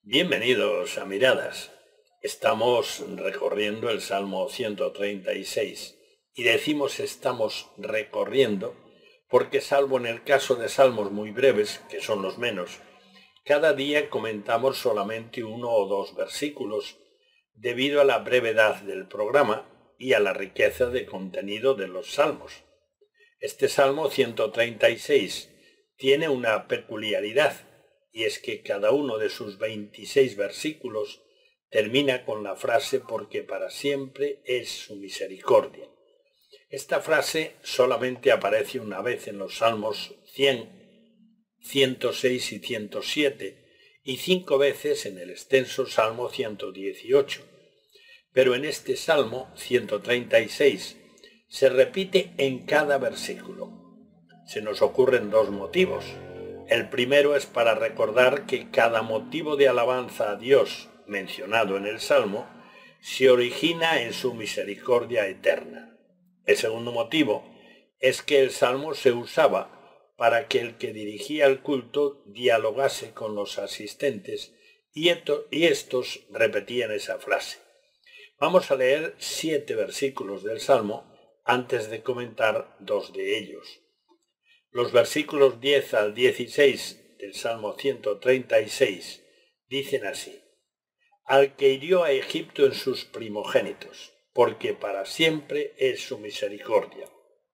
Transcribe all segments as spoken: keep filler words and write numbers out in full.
Bienvenidos a Miradas. Estamos recorriendo el Salmo ciento treinta y seis y decimos estamos recorriendo porque, salvo en el caso de salmos muy breves, que son los menos, cada día comentamos solamente uno o dos versículos debido a la brevedad del programa y a la riqueza de contenido de los salmos. Este Salmo ciento treinta y seis tiene una peculiaridad, y es que cada uno de sus veintiséis versículos termina con la frase «porque para siempre es su misericordia». Esta frase solamente aparece una vez en los Salmos cien, ciento seis y ciento siete, y cinco veces en el extenso Salmo ciento dieciocho. Pero en este Salmo ciento treinta y seis se repite en cada versículo. Se nos ocurren dos motivos. El primero es para recordar que cada motivo de alabanza a Dios mencionado en el Salmo se origina en su misericordia eterna. El segundo motivo es que el Salmo se usaba para que el que dirigía el culto dialogase con los asistentes y, esto, y estos repetían esa frase. Vamos a leer siete versículos del Salmo antes de comentar dos de ellos. Los versículos diez al dieciséis del Salmo ciento treinta y seis dicen así: «Al que hirió a Egipto en sus primogénitos, porque para siempre es su misericordia.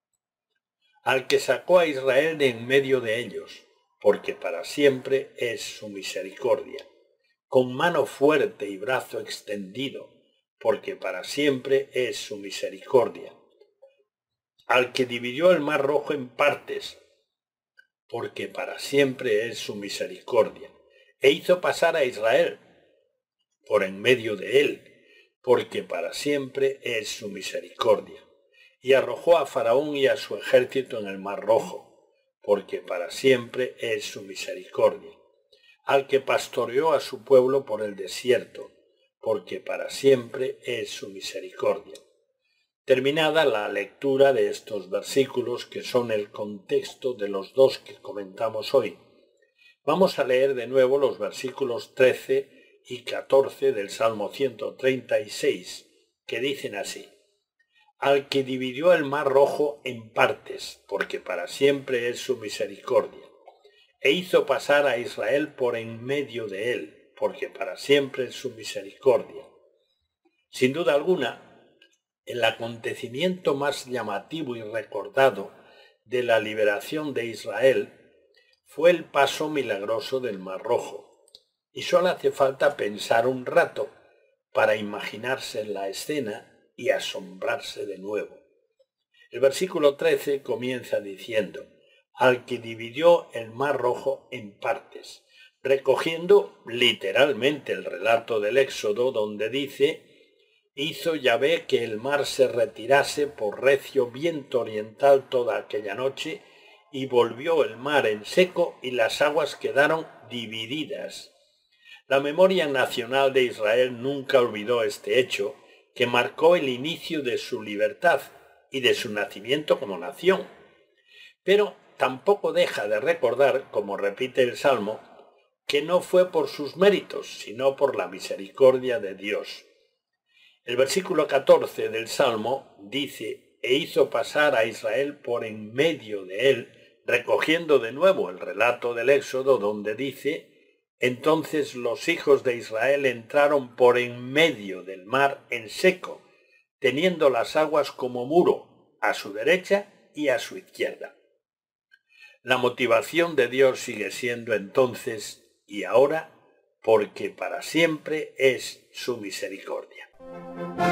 Al que sacó a Israel de en medio de ellos, porque para siempre es su misericordia. Con mano fuerte y brazo extendido, porque para siempre es su misericordia. Al que dividió el mar rojo en partes, porque para siempre es su misericordia, e hizo pasar a Israel por en medio de él, porque para siempre es su misericordia, y arrojó a Faraón y a su ejército en el mar rojo, porque para siempre es su misericordia. Al que pastoreó a su pueblo por el desierto, porque para siempre es su misericordia». Terminada la lectura de estos versículos, que son el contexto de los dos que comentamos hoy, vamos a leer de nuevo los versículos trece y catorce del Salmo ciento treinta y seis, que dicen así: «Al que dividió el mar rojo en partes, porque para siempre es su misericordia, e hizo pasar a Israel por en medio de él, porque para siempre es su misericordia». Sin duda alguna, el acontecimiento más llamativo y recordado de la liberación de Israel fue el paso milagroso del Mar Rojo, y solo hace falta pensar un rato para imaginarse la escena y asombrarse de nuevo. El versículo trece comienza diciendo: «Al que dividió el Mar Rojo en partes», recogiendo literalmente el relato del Éxodo, donde dice: «Hizo Yahvé que el mar se retirase por recio viento oriental toda aquella noche, y volvió el mar en seco y las aguas quedaron divididas». La memoria nacional de Israel nunca olvidó este hecho, que marcó el inicio de su libertad y de su nacimiento como nación. Pero tampoco deja de recordar, como repite el Salmo, que no fue por sus méritos, sino por la misericordia de Dios. El versículo catorce del Salmo dice: «E hizo pasar a Israel por en medio de él», recogiendo de nuevo el relato del Éxodo, donde dice: «Entonces los hijos de Israel entraron por en medio del mar en seco, teniendo las aguas como muro a su derecha y a su izquierda». La motivación de Dios sigue siendo entonces y ahora: porque para siempre es su misericordia.